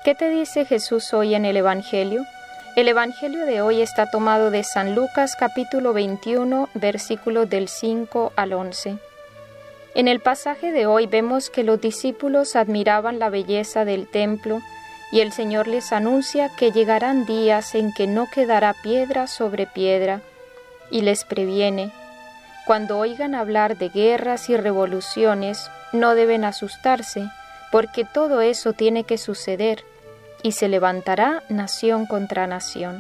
¿Qué te dice Jesús hoy en el Evangelio? El Evangelio de hoy está tomado de San Lucas capítulo 21, versículos del 5 al 11. En el pasaje de hoy vemos que los discípulos admiraban la belleza del templo y el Señor les anuncia que llegarán días en que no quedará piedra sobre piedra y les previene: cuando oigan hablar de guerras y revoluciones, no deben asustarse, porque todo eso tiene que suceder, y se levantará nación contra nación.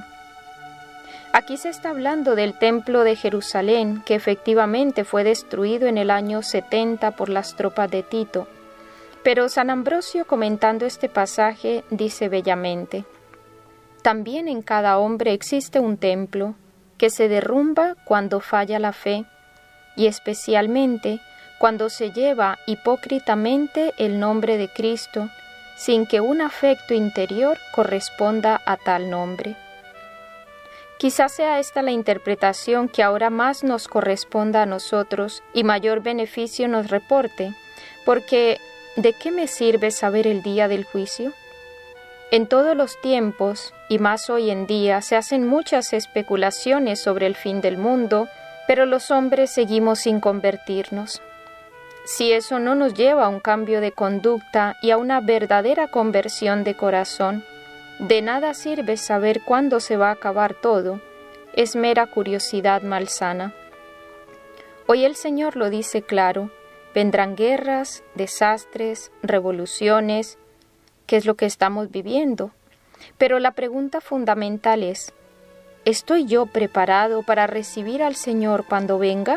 Aquí se está hablando del templo de Jerusalén, que efectivamente fue destruido en el año 70 por las tropas de Tito. Pero San Ambrosio, comentando este pasaje, dice bellamente: también en cada hombre existe un templo, que se derrumba cuando falla la fe, y especialmente cuando se lleva hipócritamente el nombre de Cristo, sin que un afecto interior corresponda a tal nombre. Quizás sea esta la interpretación que ahora más nos corresponda a nosotros y mayor beneficio nos reporte, porque ¿de qué me sirve saber el día del juicio? En todos los tiempos, y más hoy en día, se hacen muchas especulaciones sobre el fin del mundo, pero los hombres seguimos sin convertirnos. Si eso no nos lleva a un cambio de conducta y a una verdadera conversión de corazón, de nada sirve saber cuándo se va a acabar todo, es mera curiosidad malsana. Hoy el Señor lo dice claro: vendrán guerras, desastres, revoluciones, que es lo que estamos viviendo. Pero la pregunta fundamental es: ¿estoy yo preparado para recibir al Señor cuando venga?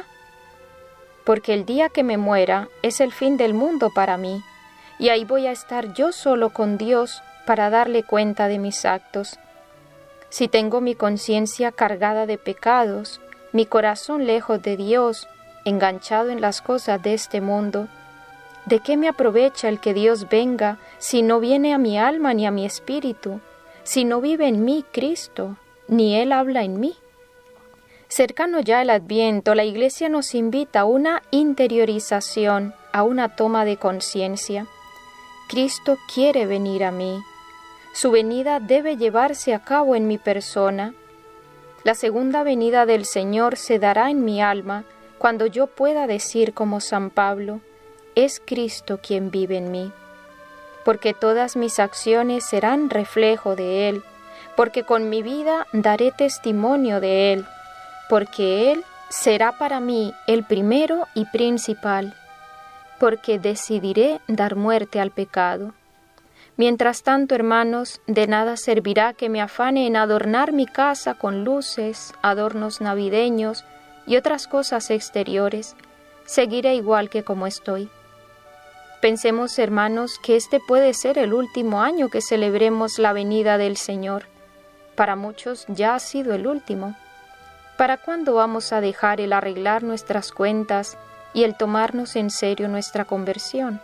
Porque el día que me muera es el fin del mundo para mí, y ahí voy a estar yo solo con Dios para darle cuenta de mis actos. Si tengo mi conciencia cargada de pecados, mi corazón lejos de Dios, enganchado en las cosas de este mundo, ¿de qué me aprovecha el que Dios venga si no viene a mi alma ni a mi espíritu, si no vive en mí Cristo, ni Él habla en mí? Cercano ya el Adviento, la Iglesia nos invita a una interiorización, a una toma de conciencia. Cristo quiere venir a mí. Su venida debe llevarse a cabo en mi persona. La segunda venida del Señor se dará en mi alma cuando yo pueda decir como San Pablo: es Cristo quien vive en mí. Porque todas mis acciones serán reflejo de Él, porque con mi vida daré testimonio de Él, porque Él será para mí el primero y principal, porque decidiré dar muerte al pecado. Mientras tanto, hermanos, de nada servirá que me afane en adornar mi casa con luces, adornos navideños y otras cosas exteriores. Seguiré igual que como estoy. Pensemos, hermanos, que este puede ser el último año que celebremos la venida del Señor. Para muchos ya ha sido el último. ¿Para cuándo vamos a dejar el arreglar nuestras cuentas y el tomarnos en serio nuestra conversión?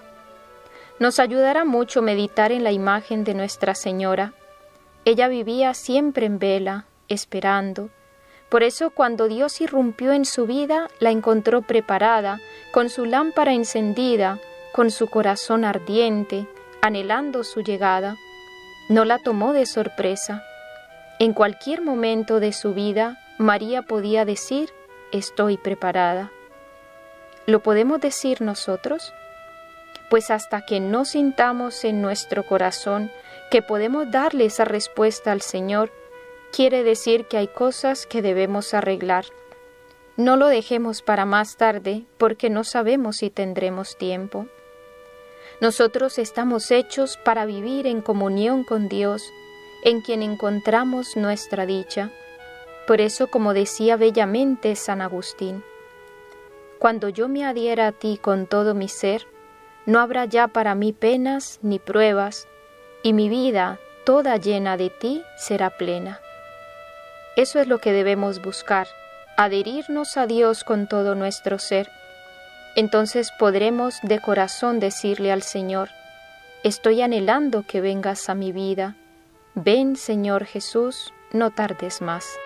Nos ayudará mucho meditar en la imagen de Nuestra Señora. Ella vivía siempre en vela, esperando. Por eso, cuando Dios irrumpió en su vida, la encontró preparada, con su lámpara encendida, con su corazón ardiente, anhelando su llegada. No la tomó de sorpresa. En cualquier momento de su vida, María podía decir: estoy preparada. ¿Lo podemos decir nosotros? Pues hasta que no sintamos en nuestro corazón que podemos darle esa respuesta al Señor, quiere decir que hay cosas que debemos arreglar. No lo dejemos para más tarde, porque no sabemos si tendremos tiempo. Nosotros estamos hechos para vivir en comunión con Dios, en quien encontramos nuestra dicha. Por eso, como decía bellamente San Agustín: cuando yo me adhiera a ti con todo mi ser, no habrá ya para mí penas ni pruebas, y mi vida, toda llena de ti, será plena. Eso es lo que debemos buscar, adherirnos a Dios con todo nuestro ser. Entonces podremos de corazón decirle al Señor: estoy anhelando que vengas a mi vida. Ven, Señor Jesús, no tardes más.